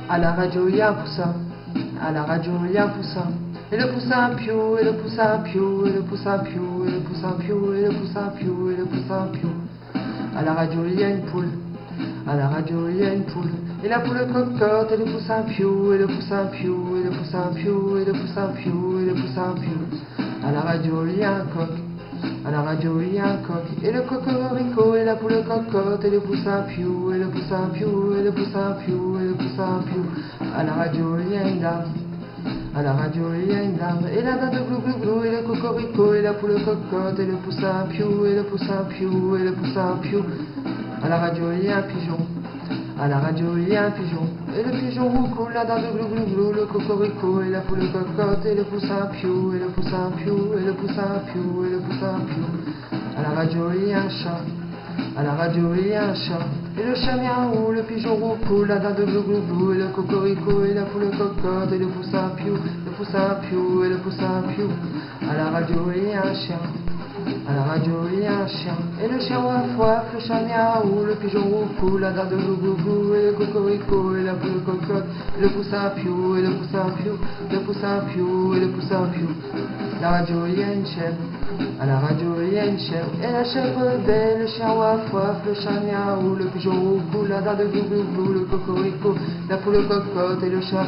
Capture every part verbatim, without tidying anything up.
À la radio, il y a un poussin. À la radio, il y a un poussin. Et le poussin piou, et le poussin piou, et le poussin piou, et le poussin piou, et le poussin piou, et le poussin piou. À la radio, il y a une poule. À la radio, il y a une poule. Et la poule cocotte, et le poussin piou, et le poussin piou, et le poussin piou, et le poussin piou, et le poussin piou. À la radio, il y a un coq. À la radio, il y a un coq. Et le cocorico, et la poule cocotte, et le poussin piou, et le poussin piou, et le poussin piou, et le poussin piou. À la radio, il y a une dame. À la radio, il y a une dame. Et la dinde glou glou glou, et le cocorico, et la poule cocotte, et le poussin piou, et le poussin piou, et le poussin piou. À la radio, il y a un pigeon. À la radio, il y a un pigeon. Et le pigeon roucoule, la dinde glou glou glou, le cocorico, et la poule cocotte, et le poussin piou, et le poussin piou, et le poussin piou, et le poussin piou. À la radio, il y a un chat. À la radio, il y a un chat. Et le chat miaou, le pigeon roucoule, la dinde glou glou glou, et le cocorico, et la poule cocotte, et le poussin piou, le poussin piou, et le poussin piou. À la radio, il y a un chien. À la radio, il y a un chien. Et le chien waf waf, le chat miaou, le pigeon roucoule, la dinde glou glou glou, et le cocorico, et la poule cocotte, et le poussin piou, et le poussin piou, le poussin piou, et le poussin piou. À la radio, il y a une chèvre. À la radio, il y a une chèvre. Et la chèvre belle, le chien waf waf, le chat miaou, le pigeon roucoule, la dinde glou glou glou, le cocorico, la poule cocotte, et le chat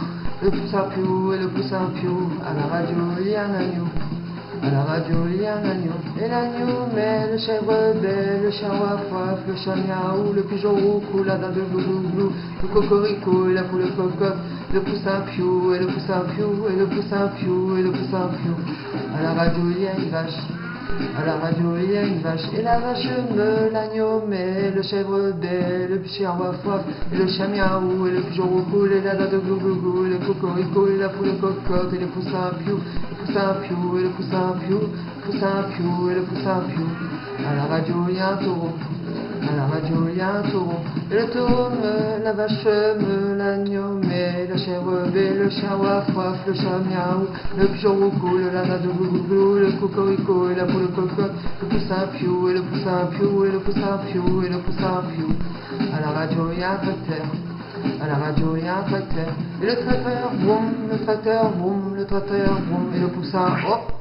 le poussin piou, et le poussin piou. À la radio, il y a un agneau. À la radio, il y a un agneau. Et l'agneau met le chèvre belle, le chien waf waf, le chat miaou, le pigeon roucoule, la dinde glou glou glou, le cocorico, et la poule cocotte, le poussin piou, et le poussin piou, et le poussin piou, et le poussin piou. À la radio, il y a une vache. À la radio, il y a une vache. Et la vache meut, l'agneau met, le chèvre belle, le chien waf waf, et le chien miaou, et le pigeon roucoule, et la dinde glou glou glou, et le cocorico, et la poule cocotte, et le poussin piou, le poussin piou, et le poussin piou, le poussin piou, et le poussin piou. À la radio, il y a un taureau. À la radio, il y a un taureau. Et le taureau meut, la vache meut, l'agneau met, la chèvre belle, le chien waf waf, le chat miaou, le pigeon roucoule, la dinde glou glou glou, le cocorico, et la poule cocotte, le poussin piou, et le poussin piou, et le poussin piou, et le poussin piou. À la radio, il y a un tracteur. À la radio, il y a un tracteur. Et le tracteur, boum, le tracteur, boum, le tracteur, boum, et le poussin, hop.